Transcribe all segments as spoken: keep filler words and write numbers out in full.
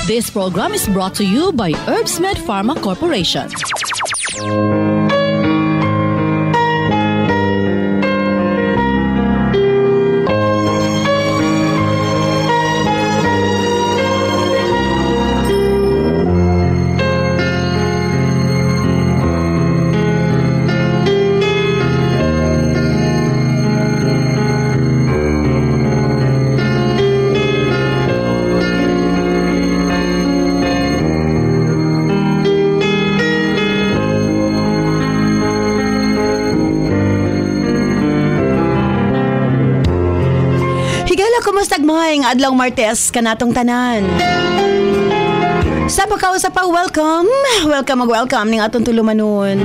This program is brought to you by Herbsmed Pharma Corporation. Kumustag mahing adlaw Martes kanatong tanan. Sa pagkausap pa, welcome. Welcome mag welcome ning atong tulumanon.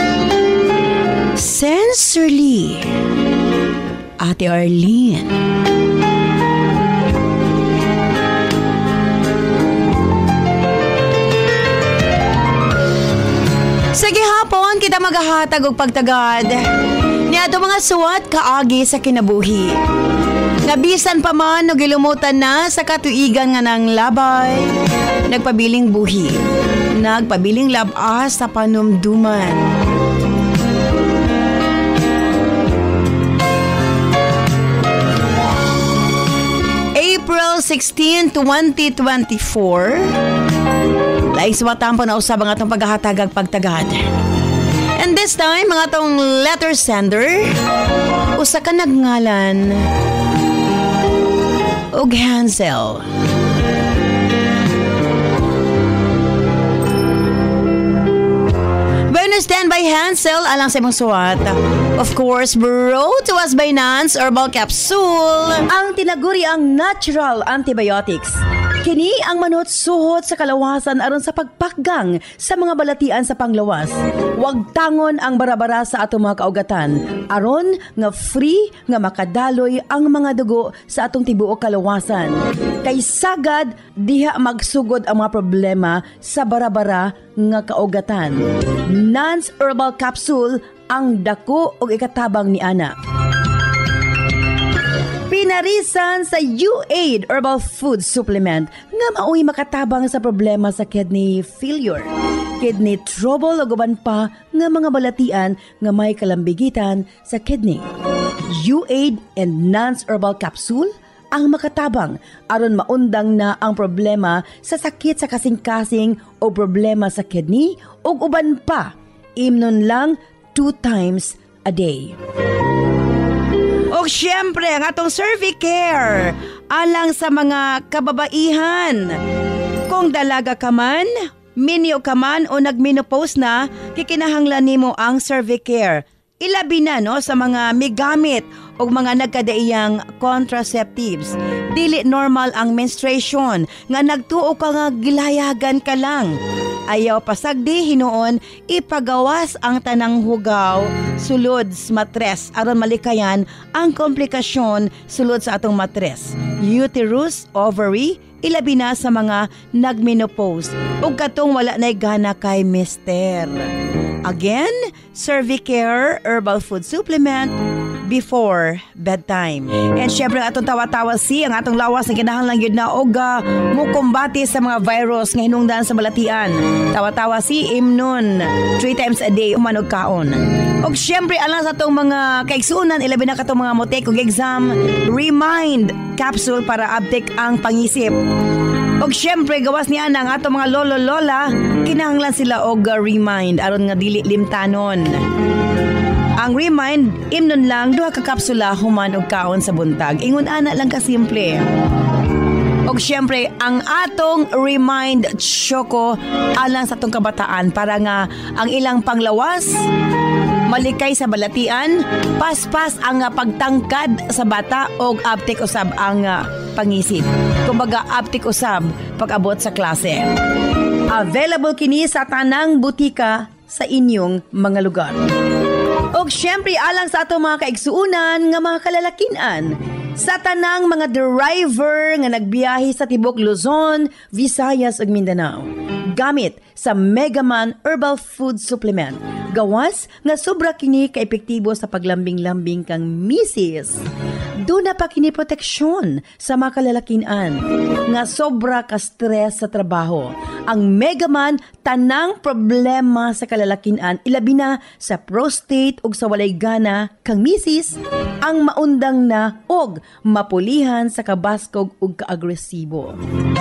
Sensorly, Ate Arlene. Sige hapon, kita maghahatag og pagtagad ni ato mga suwat kaagi sa kinabuhi. Nabisan pa man o gilumutan na sa katuigan nga ng labay, nagpabiling buhi, nagpabiling labas sa panumduman. April sixteenth, twenty twenty-four, laiswatan po na usab ang atong paghahatag pagtagad. And this time, mga atong letter sender, usa ka nagngalan og Hansel. Bueno, stand by Hansel alang sa imong suwat. Of course, brought to us by Nance Herbal Capsule, ang tinaguri ang natural antibiotics. Kini ang manot suhot sa kalawasan aron sa pagpakgang sa mga balatian sa panglawas. Huwag tangon ang barabara sa atong mga kaugatan aron nga free nga makadaloy ang mga dugo sa atong tibuok kalawasan. Kay sagad diha magsugod ang mga problema sa barabara nga kaugatan. Nance Herbal Capsule ang dako og ikatabang ni ana. Pinarisan sa U-Aid Herbal Food Supplement nga mao'y makatabang sa problema sa kidney failure, kidney trouble o guban pa nga mga balatian nga may kalambigitan sa kidney. U-Aid and Nance Herbal Capsule ang makatabang aron maundang na ang problema sa sakit sa kasing-kasing o problema sa kidney o uban pa. Imnon lang two times a day. O syempre, ang atong Cervicare alang sa mga kababaihan. Kung dalaga ka man, minyo ka man o nagmenopause na, kikinahanglan nimo ang Cervicare. Ilabi na no sa mga migamit o mga nagkadaiyang contraceptives. Dili normal ang menstruation nga nagtuo ka nga gilayagan ka lang. Ayaw pasagdi hinuon ipagawas ang tanang hugaw sulod sa matres aron malikayan ang komplikasyon sulod sa atong matres. Uterus, ovary, ilabi na sa mga nagmenopause ug katong wala nay gana kay mister. Again, Cervicare Herbal Food Supplement before bedtime. And syempre atong tawa-tawa si ang atong lawas na kinahanglan gyud na og uh, mukumbati sa mga virus nga hinungdan sa balatian. Tawa-tawa si imnon three times a day umanog kaon. Og syempre alang sa atong mga kaigsunan ilabi na katong mga motek og exam, Remind capsule para update ang pangisip. Og syempre gawas niya ang atong mga lolo-lola, kinahanglan sila og uh, Remind aron nga dili limtanon. Ang Remind, imnon lang duha ka kapsula human og kaon sa buntag. Ingon ana lang ka simple. Og syempre ang atong Remind Choco alang sa atong kabataan para nga ang ilang panglawas malikay sa balatian, paspas ang uh, pagtangkad sa bata og aptik usab ang uh, pangisip. Kumbaga aptik usab pag-abot sa klase. Available kini sa tanang butika sa inyong mga lugar. Og syempre alang sa atong mga kaigsuunan nga mga kalalakinan, sa tanang mga driver nga nagbiyahe sa tibok Luzon, Visayas ug Mindanao. Gamit sa Megaman Herbal Food Supplement. Gawas nga sobra kini ka-epektibo sa paglambing-lambing kang misis. Doon na pa kini proteksyon sa mga kalalakian nga sobra ka stress sa trabaho. Ang Megaman tanang problema sa kalalakian ilabi na sa prostate ug sa walay gana kang misis ang maundang na og mapulihan sa kabaskog ug kaagresibo.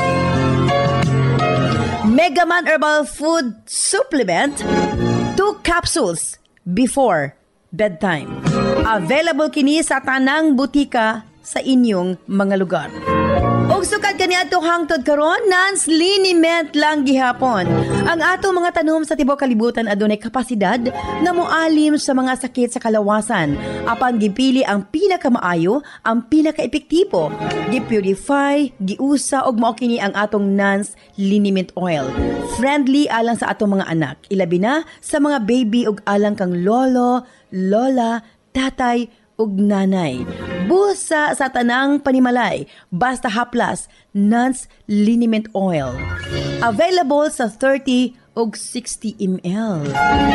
Megaman Herbal Food Supplement, two capsules before bedtime. Available kini sa tanang butika sa inyong mga lugar. Og sukad kaniadto hangtod karon, Nance liniment lang gihapon. Ang atong mga tanom sa tibuok kalibutan adunay kapasidad nga moalim sa mga sakit sa kalawasan. Apan gipili ang pinakamaayo, ang pinakaepektibo. Gipurify, giusa og mao kini ang atong Nance liniment oil. Friendly alang sa atong mga anak, ilabi na sa mga baby ug alang kang lolo, lola, tatay ug nanay. Busa sa tanang panimalay, basta haplas, Nance liniment oil. Available sa thirty ug sixty milliliters.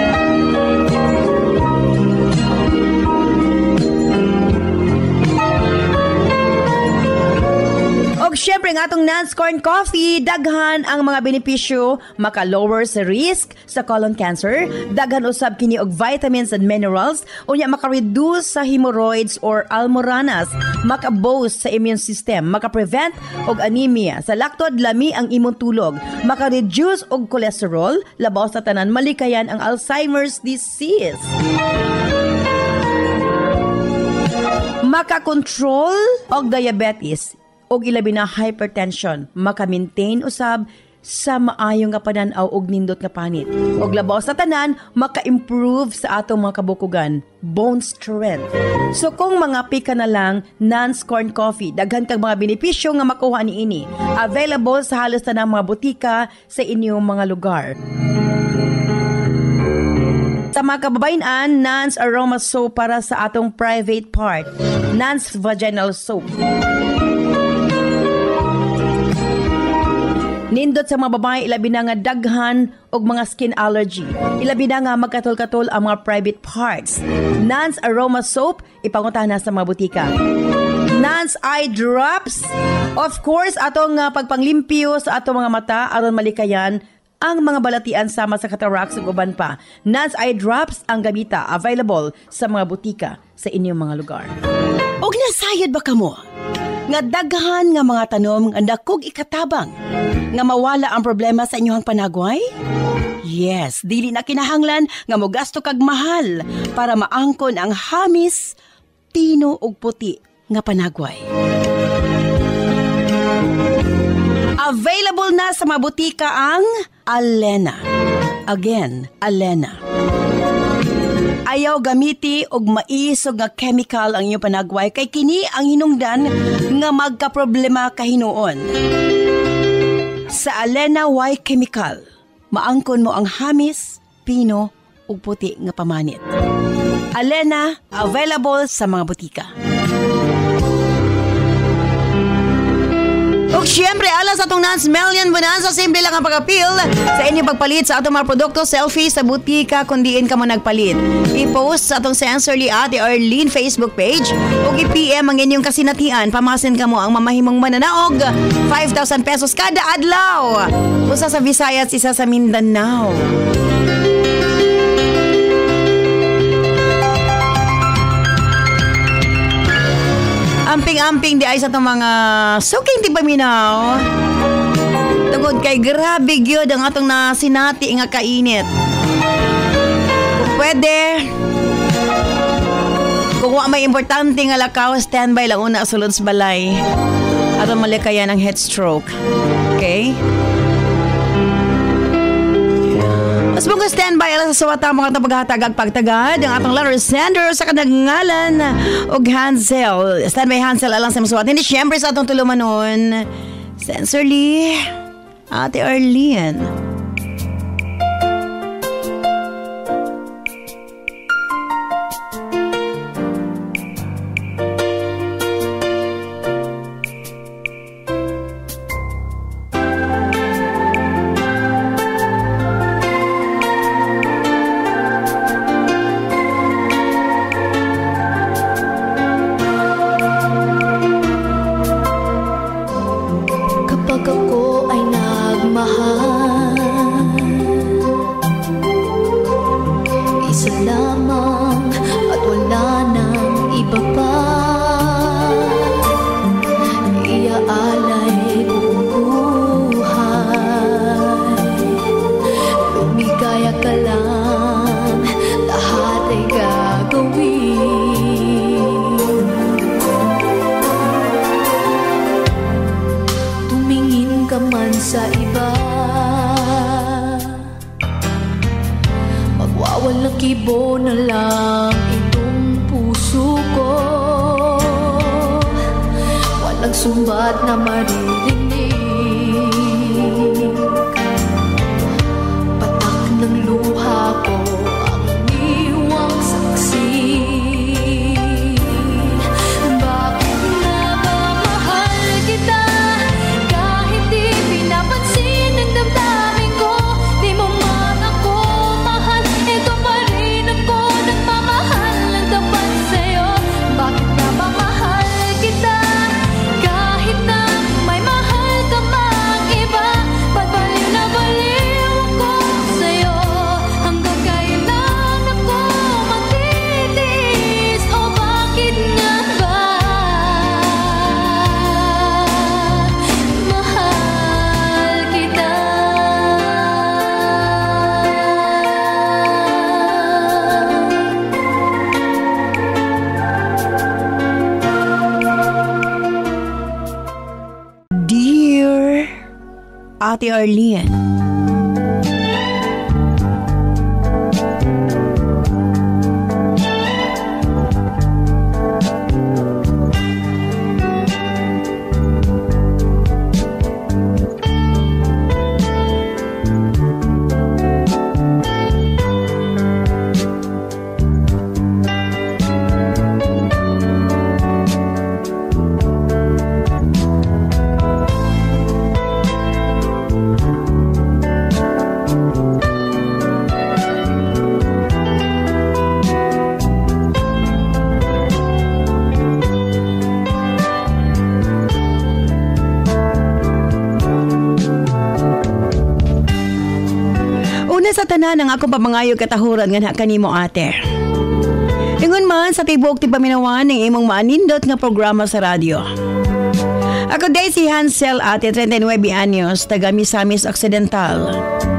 Og syempre nga atong Nance Corn Coffee, daghan ang mga benepisyo, maka-lower sa risk sa colon cancer, daghan usab kini og vitamins and minerals, unya maka-reduce sa hemorrhoids or almoranas, maka-boost sa immune system, maka-prevent og anemia, sa laktod lami ang imong tulog, maka-reduce og cholesterol, labaw sa tanan malikayan ang Alzheimer's disease. Maka-control og diabetes, og ilabi na hypertension, maka-maintain usab sa maayong nga panan-aw og nindot nga panit. Og labaw sa tanan, maka-improve sa atong mga kabukugan, bone strength. So kung mga pika na lang, Nance Corn Coffee, daghan kag mga benepisyo nga makuha niini. Available sa halos tanang mga butika sa inyong mga lugar. Sa mga kababayan, Nance Aroma Soap para sa atong private part. Nance Vaginal Soap. Nindot sa mga babae, ilabi na nga daghan og mga skin allergy. Ilabi na nga magkatol-katol ang mga private parts. Nance Aroma Soap, ipanguntahan na sa mga butika. Nance Eye Drops, of course, atong uh, pagpanglimpyo sa atong mga mata aron malikayan ang mga balatian sama sa cataracts ug uban pa. Nance Eye Drops ang gamita, available sa mga butika sa inyong mga lugar. Og nasayod ba kamo? Nga daghan nga mga tanom nga dakog ikatabang nga mawala ang problema sa inyong panagway? Yes, dili na kinahanglan nga mogasto kag mahal para maangkon ang hamis, pino ug puti nga panagway. Available na sa mga butika ang Alena. Again, Alena. Ayaw gamiti og maisog nga chemical ang inyong panagway kay kini ang hinungdan nga magkaproblema kahinuon. Sa Alena Y Chemical, maangkon mo ang hamis, pino ug puti nga pamanit. Alena, available sa mga butika. Ug syempre, alas atong Nance Million Bonanza, simple lang ang pag-appeal sa inyong pagpalit sa atong mga produkto, selfie sa butika kung diin ka mo nagpalit. I-post sa atong Sensorly Ate Arlene Facebook page ug i-P M ang inyong kasinatian. Pamasin ka mo ang mamahimong mananaog. five thousand pesos kada adlaw. Usa sa Visayas, isa sa Mindanao. Amping-amping di ay sa itong mga suking di paminaw. Tugod kay grabe gyud ang atong nasinati nga kainit. Kung pwede, kung wa may importante nga lakaw, standby lang una sulod sa balay. Atong malikayan ang heat stroke. Okay? Mas mga standby alas sa wata mga tapaghatagag pagtagad ang atong letter sender sa kanagngalan og Hansel. Standby Hansel alang sa masuwat. Hindi siyempre sa atong tulumanon. Sensorly, Ate Arlene. man sa iba. Magwawalang kibo na lang itong puso ko. Walang sumbat na maririnig. Patak ng luha ko ang niwang saksi. Bakit nga ba mahal kita? Kahit di pinapansin ang damdamin ko. Di mo man ako mahal, ito pa rin ako nagmamahal ng tapat sa'yo. Bakit nga ba mahal kita? Kahit na may mahal ka mang iba, ba't baliw na baliw ako sa'yo? Hanggang kailan ako magtitiis? O bakit nga ba mahal kita? Dear Ate Arlene, una sa tanan ang akong pamangayo katahuran nga na kanimo ate. Ingon man sa tibok ti paminawan ng imong maanindot nga programa sa radyo. Ako day si Hansel ate, thirty-nine anyos, taga Misamis Occidental.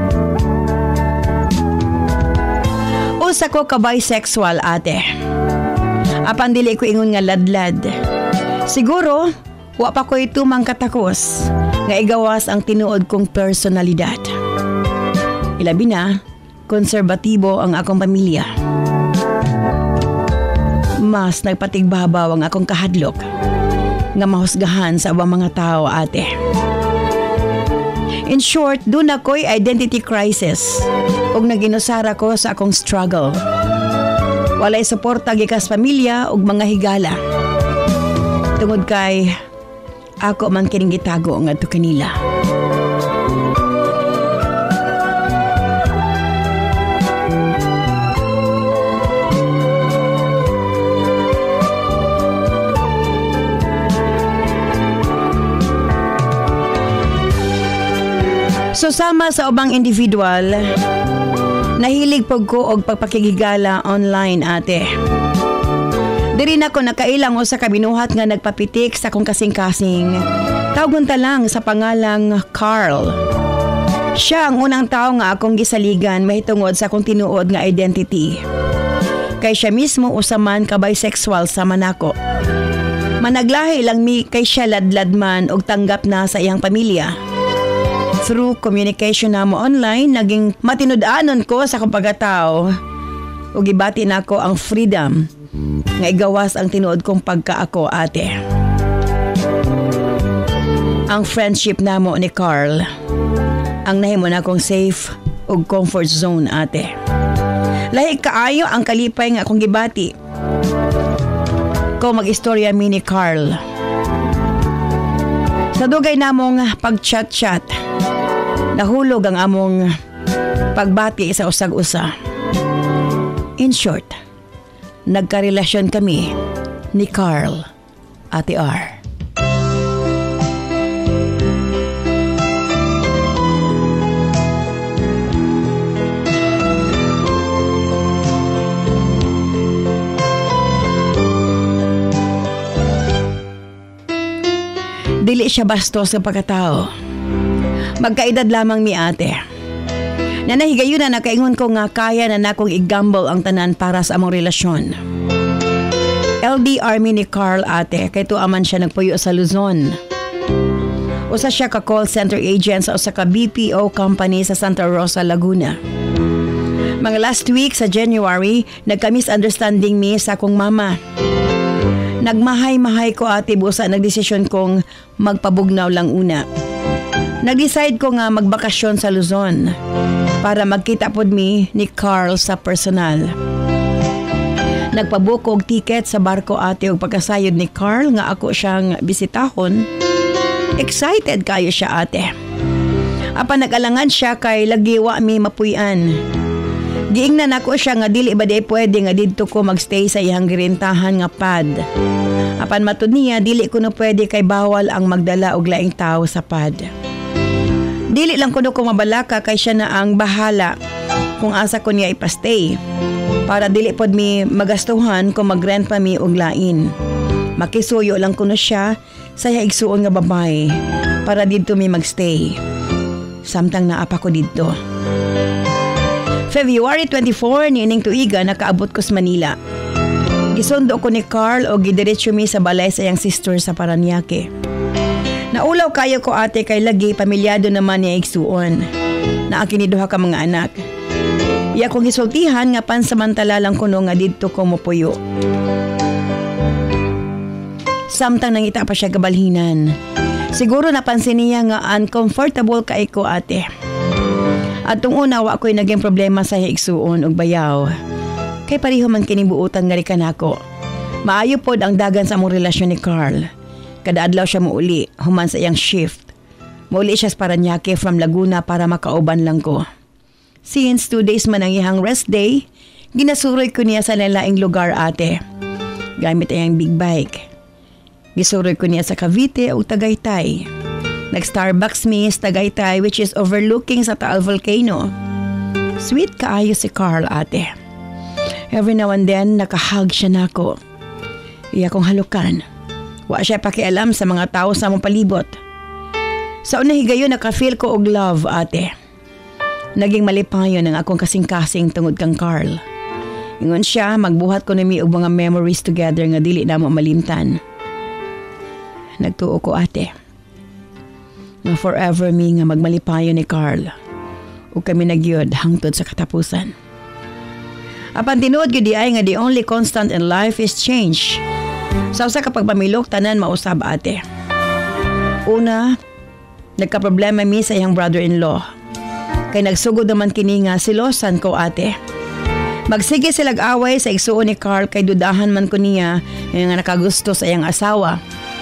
Usa ko ka bisexual ate. Apan dili ko ingon nga ladlad. Siguro, wa pa ko ito mang katakos nga igawas ang tinuod kong personalidad. Ilabi na, konserbatibo ang akong pamilya. Mas nagpatigbabaw ang akong kahadlok nga mahusgahan sa abang mga tao ate. In short, dun ako'y identity crisis ug naginusara ko sa akong struggle. Walay suporta gikas pamilya ug mga higala. Tungod kay ako man kining gitago ngadto kanila. So sama sa ubang individual, nahilig pag ko og pagpakigigala online ate. Diri na ko nakailang o sa kabinuhat nga nagpapitik sa kong kasing-kasing. Tawgon ta lang sa pangalang Carl. Siya ang unang tao nga akong gisaligan mahitungod sa akong tinuod nga identity. Kay siya mismo usaman ka bisexual sa manako. Managlahi lang mi kay siya ladlad man og tanggap na sa iyang pamilya. Through communication na mo online, naging matinud-anon ko sa akong pagkatao. Ug gibati na ko ang freedom nga igawas ang tinuod kong pagkaako ate. Ang friendship namo ni Carl ang nahimo na akong safe ug comfort zone ate. Lahi kaayo ang kalipay nga akong gibati ko mag-istorya mi ni Carl. Sa dugay namong pag-chat-chat, nahulog ang among pagbati sa usag-usa. In short, nagkarelasyon kami ni Carl, Ate R. Dili siya bastos sa pagkatao. Magkaedad lamang mi ate. Nanahigayon na nakaingon ko nga kaya na nakong i-gamble ang tanan para sa among relasyon. L D R mi ni Carl ate, kay tuaman siya nagpuyo sa Luzon. Usa siya ka call center agent sa usa ka B P O company sa Santa Rosa, Laguna. Mga last week sa January, nagka-misunderstanding mi sa akong mama. Nagmahay-mahay ko ate busa nagdesisyon kong magpabugnaw lang una. Nag-decide ko nga magbakasyon sa Luzon para magkita pod mi ni Carl sa personal. Nagpabook og ticket sa barko ate og pagkasayod ni Carl nga ako siyang bisitahon. Excited kayo siya ate. Apan nag-alangan siya kay lagiwa mi mapuy-an. Giingnan ako siya nga dili ba di pwede nga didto ko magstay sa iyang girintahan nga pad. Apan matud niya dili ko no pwede kay bawal ang magdala og laing tawo sa pad. Dili lang kuno ko mabalaka kay siya na ang bahala kung asa ko niya ipastay. Para dili pod mi magastuhan kung magrent pa mi og lain. Makisuyo lang kuno siya sa igsuon nga babay para didto mi magstay. Samtang naapa ko didto. February twenty-fourth niining tuiga nakaabot ko sa Manila. Gisundo ko ni Carl o gidiretso mi sa balay sa iyang sister sa Paranaque. Naulaw kayo ko ate kay lagi pamilyado naman niya igsuon. Na akin ni duha ka mga anak. Iya kong gisultihan nga pansamantala lang kuno nga didto ko mopuyo. Samtang nangita pa siya kabalhinan. Siguro napansin niya nga uncomfortable kay ko ate. At tung una wa ko'y naging problema sa igsuon og bayaw. Kay pareho man kinibuutan nga rikan ako. Maayo pod ang dagan sa among relasyon ni Carl. Kada adlaw siya muuli, human sa iyang shift. Muuli siya sa Paranaque from Laguna para makauban lang ko. Since two days man ang iyang rest day, ginasuroy ko niya sa lalaing lugar ate. Gamit ang big bike. Gisuroy ko niya sa Cavite o Tagaytay. Nag-Starbucks mi sa Tagaytay which is overlooking sa Taal Volcano. Sweet kaayo si Carl ate. Every now and then nakahug siya nako. Iya kong halukan. Wa siya pakialam sa mga tao sa among palibot. Sa una higayon naka-feel ko og love ate. Naging malipayon ang akong kasing-kasing tungod kang Carl. Ingon siya magbuhat ko nimi og mga memories together nga dili na mo malimtan. Nagtuo ko ate. Nga forever mi nga magmalipayon ni Carl. O kami nagyod hangtod sa katapusan. Apan tinuod gyud di ay nga the only constant in life is change. Sa usa ka pagpamilok tanan mausab ate. Una, nagka-problema mi sa iyang brother-in-law. Kay nagsugod naman kini nga silosan ko ate. Magsige silag away sa igsuon ni Carl kay dudahan man ko niya nga nakagusto sa iyang asawa.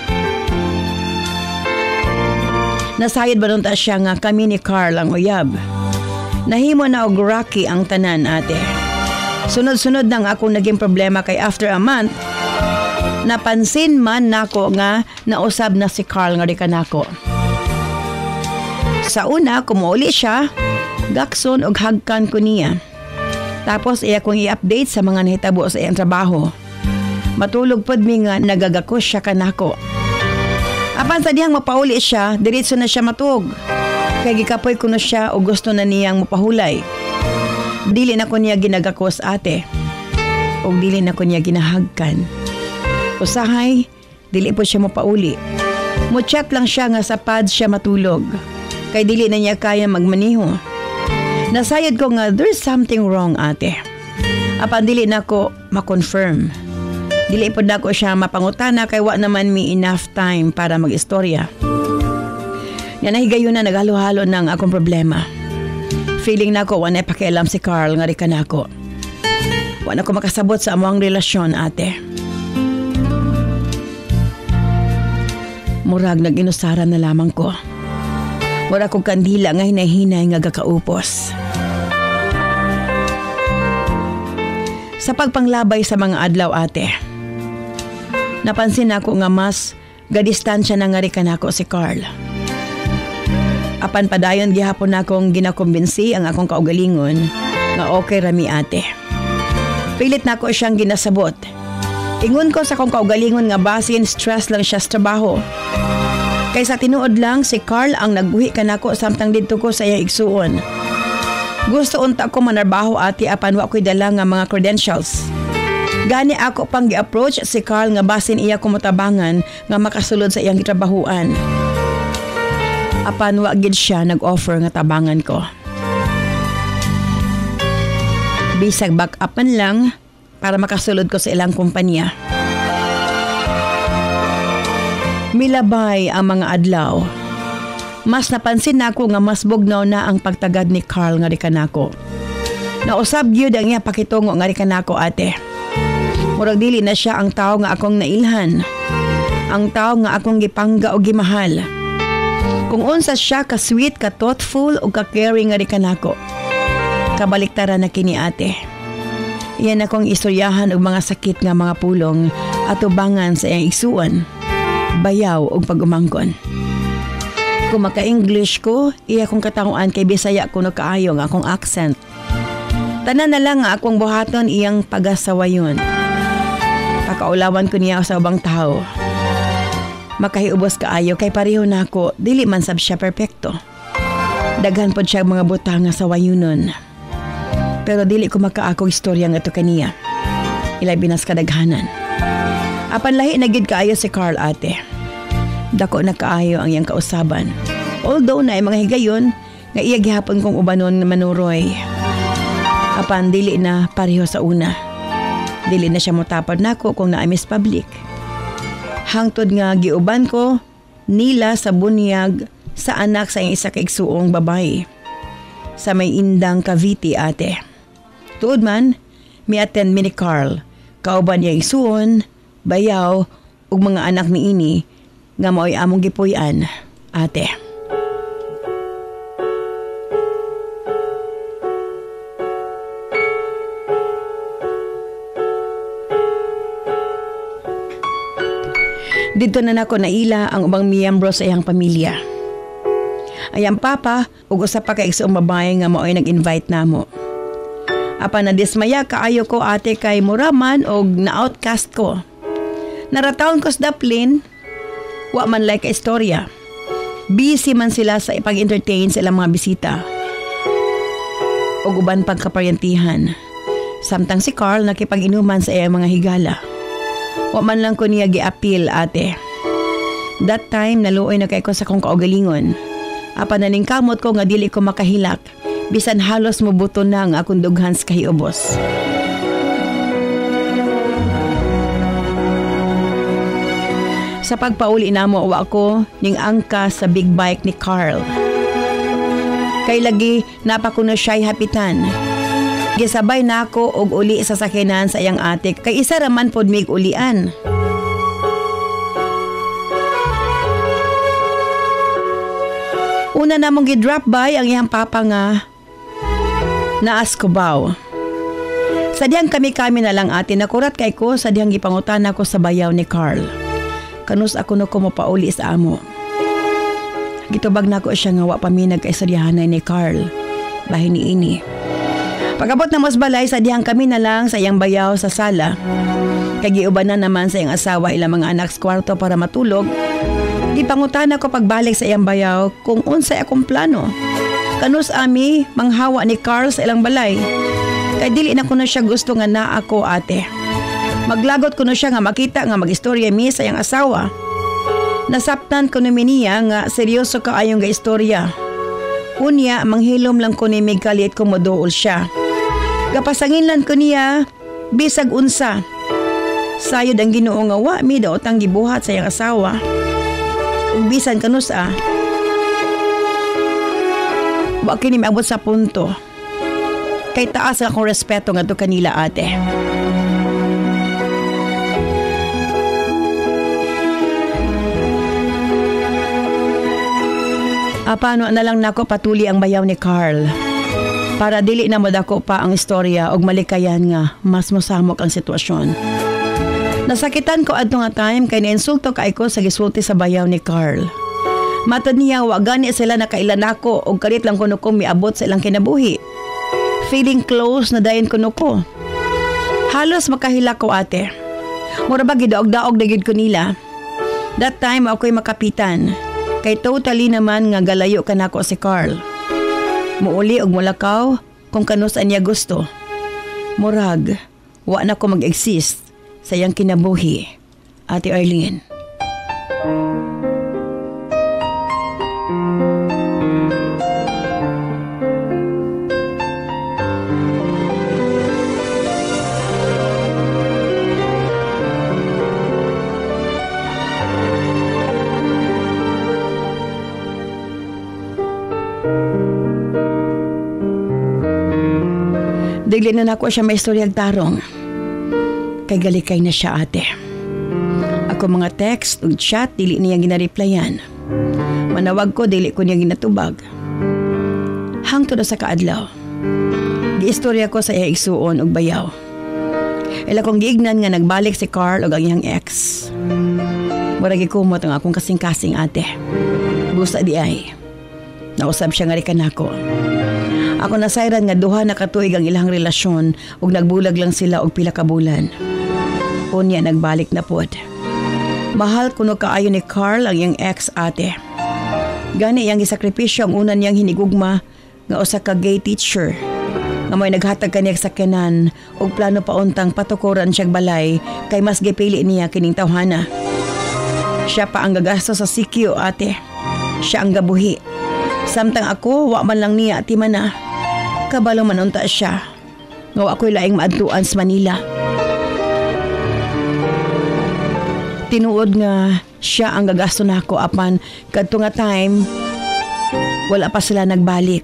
Nasayad ba nun ta siya nga kami ni Carl ang uyab. Nahimo na og rocky ang tanan ate. Sunod-sunod nang ako naging problema kay after a month, napansin man nako nga nausab na si Carl nga rikan nako. Sa una, kumuuli siya, gakson og hagkan ko niya. Tapos iya kong i-update sa mga nahitabo sa iyang trabaho. Matulog pod mi nga nagagakos siya kanako. Apan sa dihang mapauli siya, diretso na siya matug. Kay gikapoy ko na siya o gusto na niyang mapahulay. Dili na ko niya ginagakos ate. O dili na ko niya ginahagkan. Usahay, dili po siya mapauli. Mo-check lang siya nga sa pad siya matulog. Kay dili na niya kaya magmaniho. Nasayad ko nga there's something wrong ate. Apan dili na ko ma-confirm. Dili po na ko siya mapangutana kay wa naman mi enough time para mag-istorya. Nga nahigayon na naghalo-halo ng akong problema. Feeling na ko wala pakialam si Carl nga rikan ako. Wala ko makasabot sa among relasyon ate. Murag nag-inusaran na lamang ko. Wala kong kandila nga hinahinay nga gakaupos. Sa pagpanglabay sa mga adlaw ate, napansin ako nga mas gadistansya na nga rikan ako si Carl. Apan padayon gihapon akong ginakumbinsi ang akong kaugalingon nga okay rami ate. Pilit na ako siyang ginasabot. Ingon ko sa akong kaugalingon nga basin stress lang siya sa trabaho. Kaysa tinuod lang si Carl ang nagbuhi kanako samtang didto ko sa iyang igsuon. Gusto unta ko manarbaho ate apan wa ko'y dala nga mga credentials. Gani ako pang gi-approach si Carl nga basin iya ko motabangan nga makasulod sa iyang gitrabahuan. Apan wa gid siya nag-offer nga tabangan ko. Bisag back up man lang para makasulod ko sa ilang kumpanya. Milabay ang mga adlaw. Mas napansin nako nga mas bugnaw na ang pagtagad ni Carl nga rikanako. Nausab gyud ang iya pakitungo nga rikanako ate. Murag dili na siya ang tao nga akong nailhan. Ang tao nga akong gipangga o gimahal. Kung unsa siya ka sweet, ka thoughtful o ka caring nga rikanako. Kabaliktaran na kini ate. Iyan akong istoryahan og mga sakit nga mga pulong at ubangan sa iyang igsuon, bayaw og pag-umangkon. Kung maka-English ko, iya kong katanguan kay Bisaya ko no kaayo nga akong accent. Tanan na lang nga akong buhaton iyang pagasawayon. Pakaulawan ko niya sa ubang tao. Makahiubos kaayo kay pareho na ako, dili man sab siya perpekto. Daghan pod siya mga butang nga sawayunon. Pero dili ko makaakog istorya nga to kaniya. Ilay binas kadaghanan. Apan lahi na gid kaayo si Carl ate. Dako na kaayo ang iyang kausaban. Although na ay mga higayon nga iya gihapon kong ubanon manuroy. Apan dili na pareho sa una. Dili na siya motapad nako kung naa Miss Public. Hangtod nga giuban ko nila sa bunyag sa anak sa iyang isa ka igsuong babae. Sa may indang Cavite ate. Tuod man, mi-attend mi ni Carl. Kauban niya igsuon, bayaw, ug mga anak ni ini nga mao'y among gipuy-an, ate. Dito na nako naila ang ubang miyembro sa iyang pamilya. Ayang papa, ug usa pa ka igsuong babae nga mao'y nag-invite namo. Apan na dismaya kaayo ko ate kay muraman og na-outcast ko. Naratawon ko sa daplin, wa man like ka istorya. Busy man sila sa ipag-entertain sa ilang mga bisita. Og uban pang kaparyantihan. Samtang si Carl nakipag-inuman sa iyang mga higala. Wa man lang ko niya gi-appeal ate. That time naluoy na kay ko sa kong kaugalingon. Apan naning kamot ko nga dili ko makahilak. Bisan halos mubuto na ang akong dughan sa kahiubos. Sa pagpauli namo wa ako ning angka sa big bike ni Carl. Kay lagi napakuno siya'y hapitan. Gisabay na ako og uli sa sakinan sa iyang ate kay isa raman pod mig ulian. Una namong gi-drop by ang iyang papa nga na Ascobaw. Sadyang kami-kami na lang ate nakurat kay ko sadyang gipangutan ako sa bayaw ni Carl. Kanus ako no ko mopauli sa amo. Gitubag na ko siya nga wa pa mi nagkaistoryahanay ni Carl. Bahin ni ini. Pagabot na mas balay sadyang kami na lang sa iyang bayaw sa sala. Kagiuban na naman sa iyang asawa ilang mga anak sa kwarto para matulog. Gipangutan ako pagbalik sa iyang bayaw kung unsay akong plano. Kanus ami manghawa ni Carl sa ilang balay. Kay dili na ko na siya gusto nga na ako ate. Maglagot ko na siya nga makita nga mag-istorya mi sa iyang asawa. Nasaptan ko na niya nga seryoso ka ayong ga istorya. Unya manghilom lang ko ni mig kalit ko moduol siya. Gapasanginlan ko niya bisag unsa. Sayod ang Ginoo nga wa mi daot ang gibuhat sa iyang asawa. Ug bisan kanus ah. Wa kini maabot sa punto. Kay taas akong respeto nga to kanila ate. Apano na lang nako patuli ang bayaw ni Carl. Para dili na madako pa ang istorya og malikayan nga mas mosamok ang sitwasyon. Nasakitan ko adto nga time kay nainsulto kay ko sa gisulti sa bayaw ni Carl. Matod niya wa gani sila nakailan ako og kalit lang kuno ko miabot sa ilang kinabuhi. Feeling close na dayon kuno ko. Halos makahila ko ate. Mura ba gidaog-daog dagid ko nila. That time ako'y makapitan. Kay totally naman nga galayo ka nako si Carl. Muuli og mulakaw kung kanus niya gusto. Murag, wa na ko mag-exist sa iyang kinabuhi, Ate Arlene. Digli na nako siya may istoryag tarong. Kay galikay na siya ate. Ako mga text ug chat dili niya gina-replyan. Manawag ko dili ko niya ginatubag. Hangtod sa kaadlaw. Giistorya ko sa iya igsuon og bayaw. Ila kong giignan nga nagbalik si Carl ug ang iyang ex. Murag gikumot ang akong kasing-kasing ate. Busa di ay. Nausab siya nga rin kanako. Ako nasayran nga duha na katuig ang ilang relasyon ug nagbulag lang sila og pila ka bulan. Unya nagbalik na pod. Mahal kuno kaayo ni Carl ang iyang ex ate. Gani iyang gisakripisyo ang una niyang hinigugma nga usa ka gay teacher nga may naghatag kaniya sa kanan ug plano pa untang patukuran siyang balay kay mas gipili niya kining tawhana. Siya pa ang gagasto sa C Q ate. Siya ang gabuhi. Samtang ako wa man lang niya ati man na. Kabalo man unta siya. Nga ako'y laing maadtuan sa Manila. Tinuod nga siya ang gagasto na ako apan kadto nga time wala pa sila nagbalik.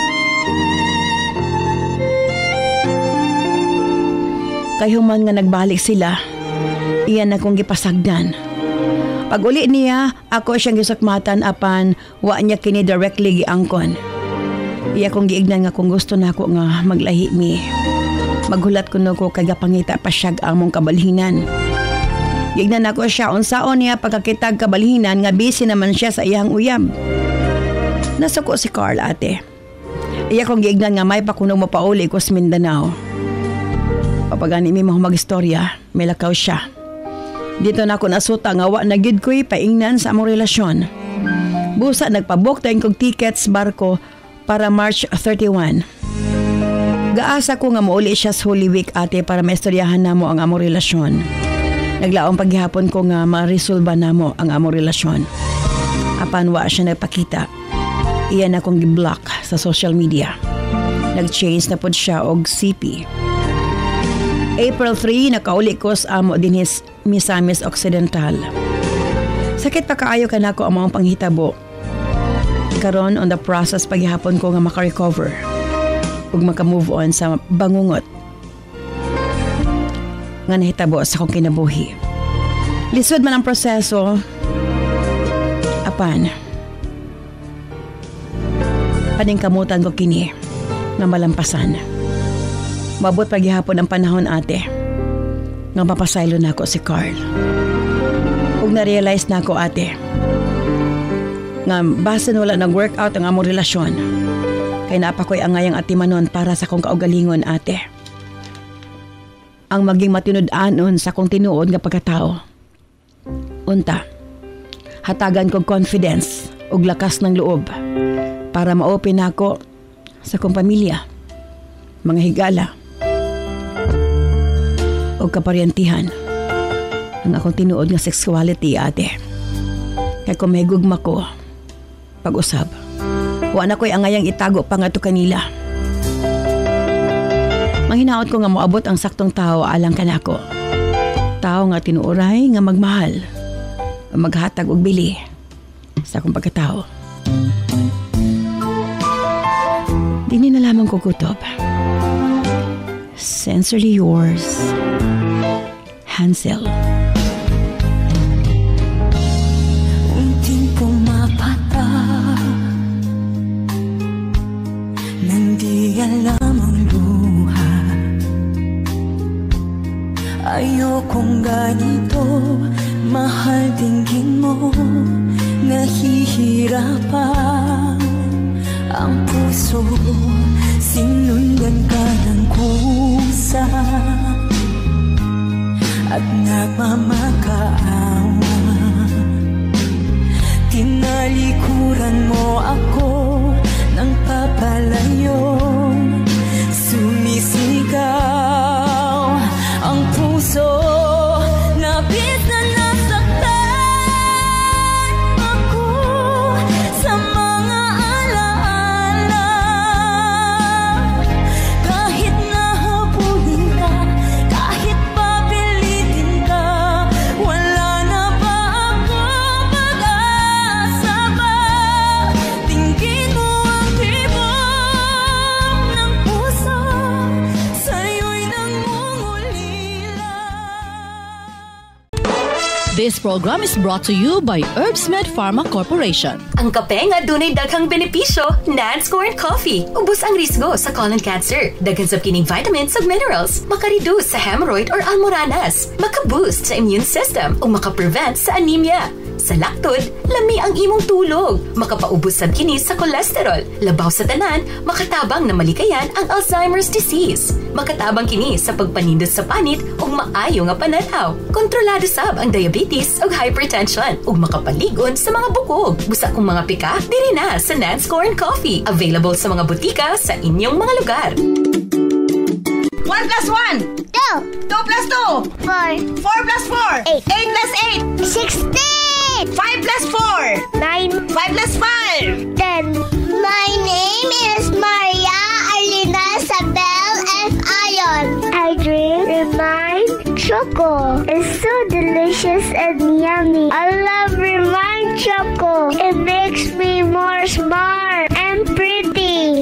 Kay human nga nagbalik sila, iyan akong gipasagdan. Pag uli niya, ako siyang gisakmatan apan wa niya kini directly giangkon. Iya kong giignan nga kung gusto na ako nga maglahi mi. Maghulat ko no ko kay gapangita pa siyag ang mong kabalhinan. Giignan ako siya unsaon niya pagkakitag kabalhinan nga busy naman siya sa iyang uyab. Nasuko si Carl ate. Iya kong giignan nga may pakunog mo pauli ko sa Mindanao. Papagani mi mo mag-istorya, may lakaw siya. Dito na ako nasuta nga wa na gid ko'y paingnan sa among relasyon. Busa nagpabook tayong kong tickets barko para March thirty-one. Gaasa ko nga mauli siya sa Holy Week ate para maistoryahan namo ang among relasyon. Naglaong paghihapon ko nga ma-resolba namo ang among relasyon. Apan wa siya nagpakita. Iyan akong gi-block sa social media. Nag-change na pod siya og C P. April third, nakauli ko sa amo din his Misamis Occidental. Sakit pa kaayo ka na ko ang mga panghitabo. Karon on the process paghihapon ko nga makarecover ug maka-move on sa bangungot nga nahitabo sa akong kinabuhi. Lisod man ang proseso, apan paningkamutan ko kini nga malampasan. Mabot paghihapon ang panahon ate nga mapasaylo na ako si Carl. Ug na-realize na ako ate nga basin wala nag-workout ang among relasyon. Kay napakoy angayang atimanon para sa kong kaugalingon ate. Ang maging matinud-anon sa kong tinuod nga pagkatao. Unta, hatagan kong confidence ug lakas ng loob para ma-open ako sa kong pamilya, mga higala ug kaparyentihan ang akong tinuod nga sexuality ate. Kay kung may gugma ko pag-usab, wa na ko'y angayang itago pa nga to kanila. Manghinaot ko nga moabot ang saktong tao alang kanako. Tao nga tinuoray nga magmahal, maghatag og bili sa akong pagkatao. Dini na lamang ko kutob. Sincerely yours, Hansel. Unting pumapata nang di alam ang luha. Ayokong ganito, mahal dinggin mo, nahihirapan ang puso, sinundan ka ng kusa at nagmamakaawa. Tinalikuran mo ako ng papalayo, sumisigaw ang puso, nabis na nasaktan ako sa mga alaala. Kahit nahabulin ka, kahit papilitin ka, wala na ba ako pag-asa ba? Tingin This program is brought to you by Herbsmed Pharma Corporation. Ang kape nga dunay daghang benepisyo, Nance Corn Coffee. Ubos ang risgo sa colon cancer. Daghan sa kining vitamins ug minerals. Maka-reduce sa hemorrhoid or almoranas. Maka-boost sa immune system ug maka-prevent sa anemia. Sa lactod, lami ang imong tulog. Makapaubos sa kini sa cholesterol. Labaw sa tanan, makatabang na malikayan ang Alzheimer's disease. Makatabang kini sa pagpanindot sa panit ug maayo nga pananaw. Kontrolado sab ang diabetes ug hypertension ug makapaligon sa mga bukog. Busa kong mga pika, diri na sa Nance Corn Coffee. Available sa mga butika sa inyong mga lugar. one plus one. Two. two plus two. Four. four plus four. Eight. eight plus eight. Sixteen. five plus four. Nine. five plus five. Ten. My name is Maria Arlina Sabel F. Ayon. I drink Remind Choco. It's so delicious and yummy. I love Remind Choco. It makes me more smart and pretty.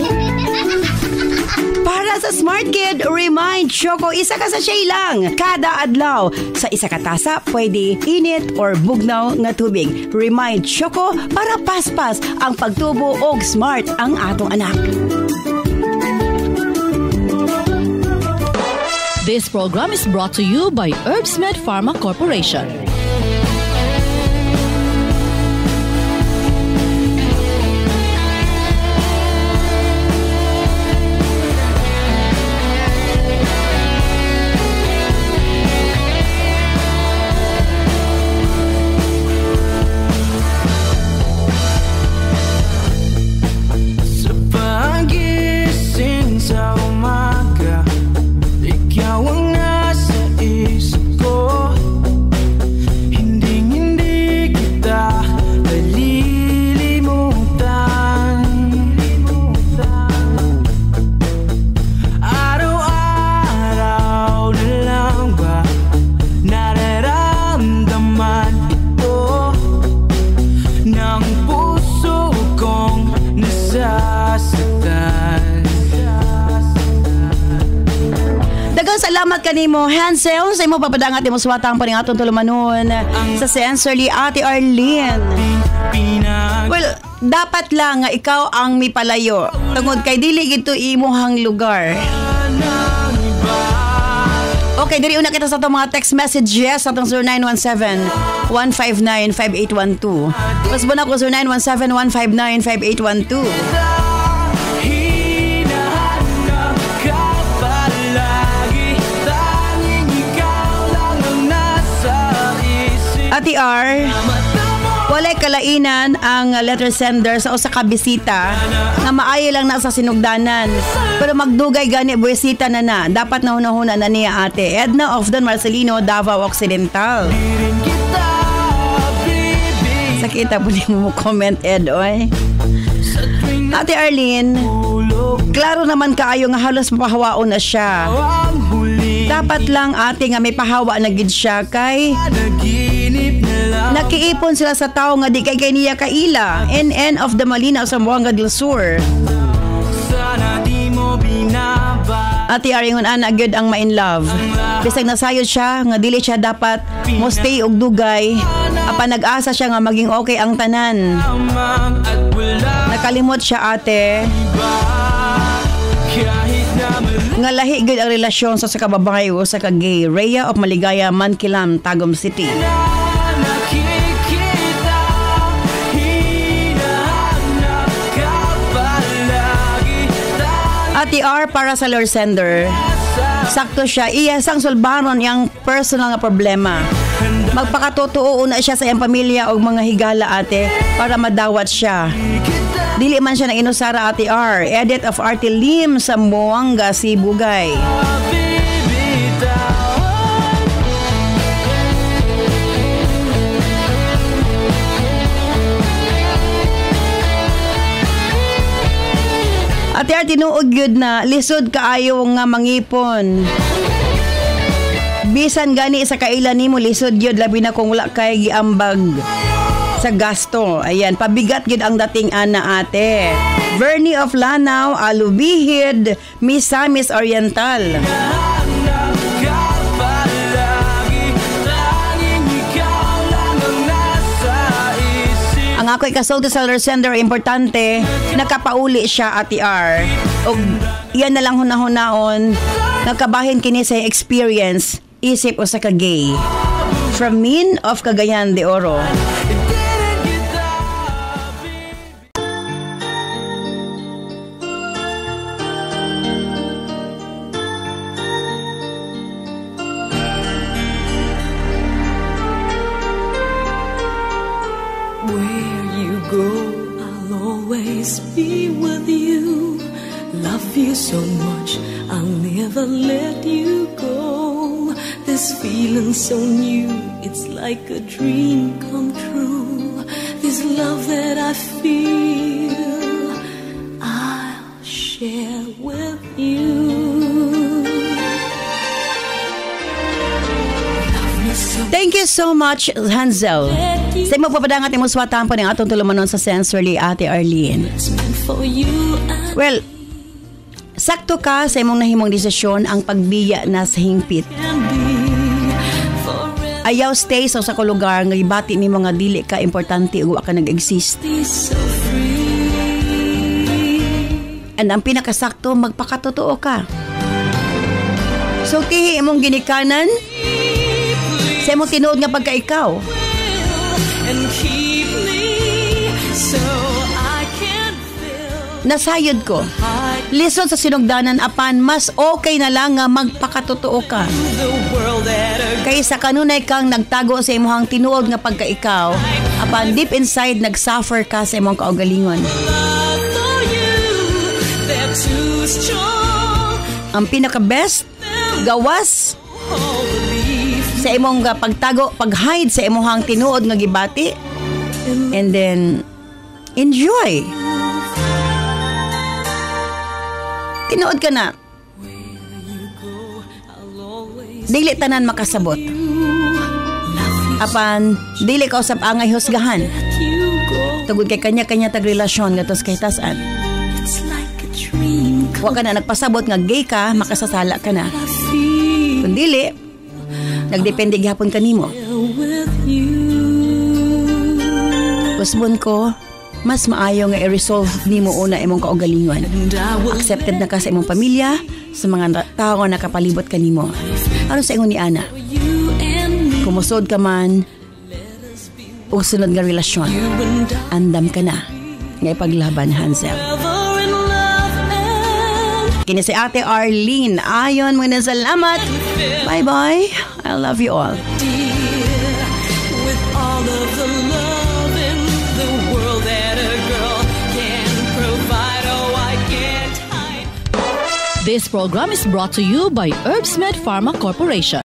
Para sa Smart Kid, Remind Choco, isa ka sa shay lang. Kada adlaw. Sa isa ka tasa, pwede init or bugnaw nga tubig. Remind Choco para paspas ang pagtubo og smart ang atong anak. This program is brought to you by Herbsmed Pharma Corporation. Salamat kanimo Hansel sa imo papadangat imo suwatang paningaton tulumanon sa sensorly Ate Arlene. Well, dapat lang nga ikaw ang mipalayo tungod kay dili gito imuhang lugar. Okay, diri una kita sa itong mga text messages sa itong zero nine one seven, one five nine, five eight one two. Mas buna ko zero nine one seven, one five nine, five eight one two. Ati R, walay kalainan ang letter sender sa usa ka bisita nga maayo lang na sa sinugdanan. Pero magdugay gani buwisita na na. Dapat na hunahuna na niya ate. Edna of Don Marcelino, Davao Occidental. Sakita po mo comment, Ed, oy. Ate Arlene, klaro naman kaayo nga halos mapahawaon na siya. Dapat lang ate nga may pahawa na gid siya kay nakiipon sila sa tao nga di kay kay niya kaila. N N of the Malinaw sa Zamboanga del Sur. Ate Aringon ana gyud ang ma-in love. Bisag nasayod siya nga dili siya dapat mo stay og dugay. Apan nag-asa siya nga maging okay ang tanan. Nakalimot siya ate. Nga lahi gud ang relasyon sa sa kababae o sa kagay. Rhea of Maligaya, Mankilam, Tagum City. Ati R para sa Lord Sender. Sakto siya. Iya sang sulbaron yang personal nga problema. Magpakatotoo na siya sa iyang pamilya o mga higala ate para madawat siya. Dili man siya na inusara ati R. Edit of Artie Lim sa Moanga, Sibugay. Ate R, tinuod gyud na lisod kaayo nga mangipon. Bisan gani sa kailan nimo lisod gyud labi na kung wala kay giambag sa gasto. Ayan, pabigat gyud ang dating ana ate. Bernie of Lanao, Alubihid, Misamis Oriental. Ang ako ikasulti sa sender, importante, nakapauli siya, Ate R. O yan na lang hunahunahon, nakabahin kini sa experience, isip o sa kagay. From Min of Cagayan de Oro. Be with you, love you so much, I'll never let you go. This feeling so new, it's like a dream come true. This love that I feel, I'll share with you. Thank you so much, Hansel. Sa imo papadang ating muswatan po ng atong tulumanon sa sensorly, Ate Arlene. Well, sakto ka sa imong nahimong desisyon ang pagbiya na sa hingpit. Ayaw stay sa usa ka lugar nga ibati ni mga dili ka importante ug wa ka nag-exist. And ang pinakasakto, magpakatotoo ka. So, tihi imong ginikanan sa imong tinuod nga pagkaikaw. Nasayod ko. Listen sa sinugdanan apan mas okay na lang nga magpakatotoo ka. Kaysa kanunay kang nagtago sa imong tinuod nga pagkaikaw, apan deep inside nagsuffer ka sa imong kaugalingon. Ang pinaka-best, gawas sa imong pagtago, pag-hide sa imong tinuod nga gibati, and then enjoy. Tinuod ka na. Dili tanan makasabot. Apan dili ka usab angay husgahan. Tugod kay kanya-kanya tag relasyon gatos kay tas-an. Wa ka na nagpasabot nga gay ka, makasasala ka na. Kung dili, nagdepende gihapon kanimo. Usbon ko, mas maayo nga i-resolve nimo una imong kaugalingon. Accepted na ka sa imong pamilya, sa mga tao nga nakapalibot kanimo. Ano sa ingon ni Ana? Kumusod ka man, ug sunod nga relasyon, andam ka na nga ipaglaban, Hansel. Kini si Ate Arlene. Ayon mo na, salamat. Bye-bye. I love you all. With all of the love in the world that a girl can provide, oh, I can't hide. This program is brought to you by Herbsmed Pharma Corporation.